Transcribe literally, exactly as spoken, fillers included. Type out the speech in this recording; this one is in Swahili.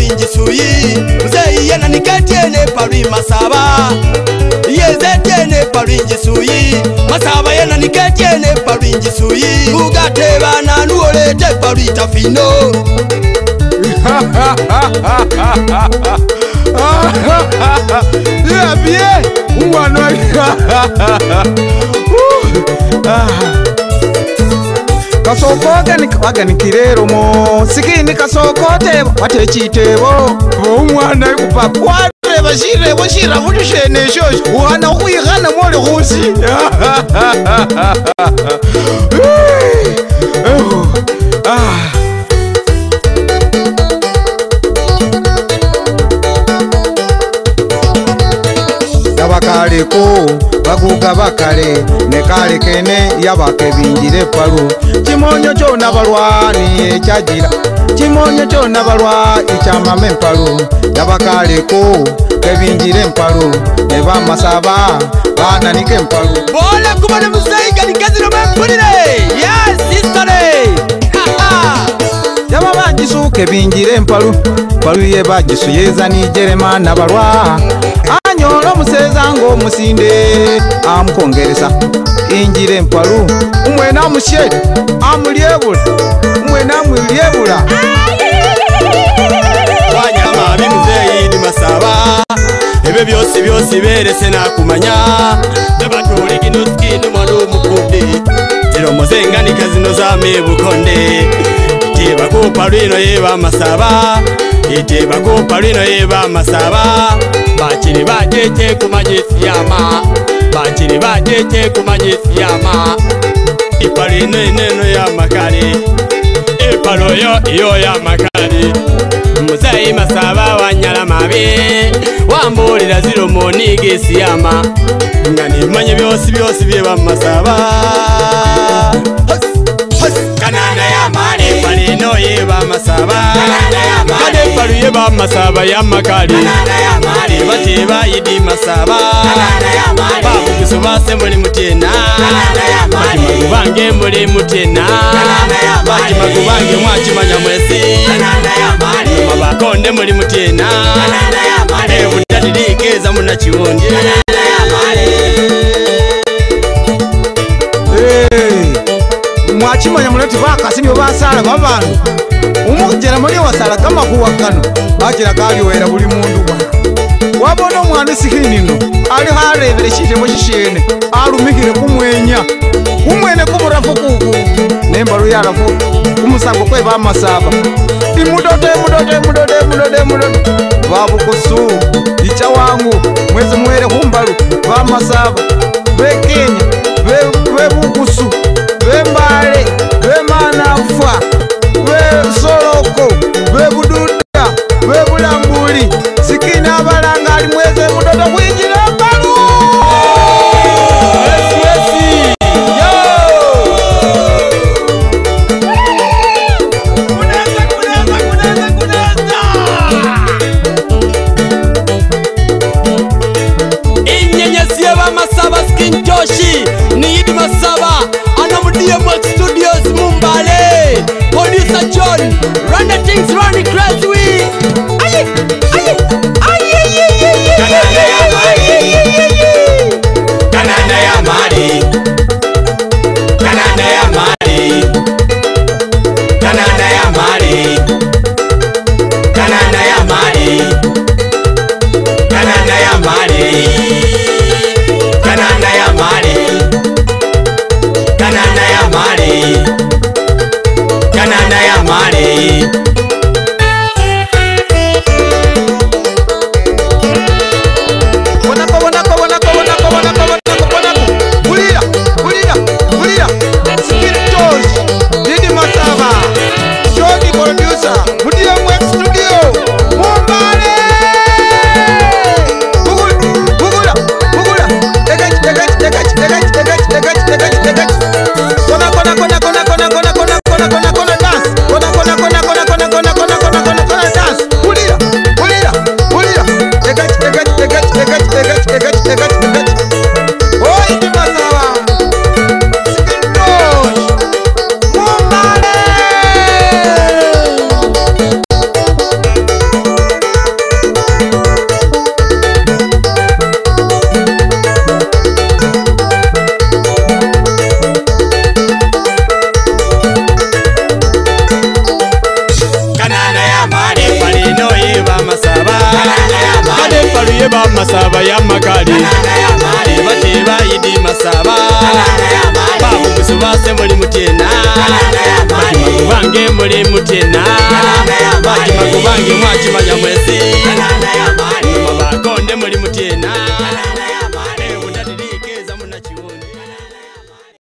paringi suyi mzee yana niketene pari masaba yeze tene paringi suyi masaba yana niketene paringi suyi ugate bana nuolete pari tafino yeah bien umwana kasokoga nikabaga nikirero mo sikini kasokote wate chitebo umwana yupa kwate bashire boshira budushene shosho uwana kuyigana mole khusi ah Yabakaleko baguga bakale nekale kene yabake binjire paru kimonyo kyona balwani ekyagira kimonyo kyona balwa ikyamame mparu yabakaleko kebinjire mparu ne bamasaba bana nike mparu bola kubana musaiga nikaziro bempulire yes sister yaba bagisu kebinjire mparu paru ye bagisu yeza ni jerema na balwa anyola museza ngo musinde amukongeresa injire mparu umwena amushe amulyebula umwena amulyebula wanyama bimuzeyi di masaba ebe byose byose berese nakumanya tabaturi kinuskinu manu mukundi ziro muzenga nikazino zame bukonde teba ko parino yeba masaba iteba ko parino yeba masaba bachiri batete kumanyisi yama bachiri batete kumanyisi yama iparino neno ya makali ipalo yo iyo ya makali muzeyi masaba wanyala mabe wambulira ziro monige siyama ngani manye byose byose byeba masaba kanana ya mare palino yeba masaba kanana ya mare kade palu yeba masaba ya makali kanana ya mare bateba yidi masaba kanana ya mare babu kusobase muri mutena kanana ya mare magubange muri mutena kanana ya mare magubange mwakimanya mwesi kanana ya mare mabakonde muri mutena kanana ya mare budadikeza munachiwonde kanana ya mare mwachimanya muleti bakasimyo basala babantu umukujera muri wasala kama kuwakano bakira kali wera buli mundu wa wabona omwana sikinino ali harebere shitemo shishene alumikire kumwenya kumwene kumurafu kuku nembalo yarafu kumusango kwe bamasaba imudote mudote mudote mudote mudote babu kusu icha wangu mwezi mwere kumbalu bamasaba bekenya bebukusu bembale bemanafa besoloko bebududa bebulambuli sikina abalanga ali mweze mudodo kwinjira mbalu yes yes yo kuneza kuneza kuneza kuneza inyenyesi y'abamasaba Teba Masaba ya Makali Teba Teba Idi Masaba Babu Musubase muri Mutena Batima kubange muri Mutena Batima kubange mwakimanya mwezi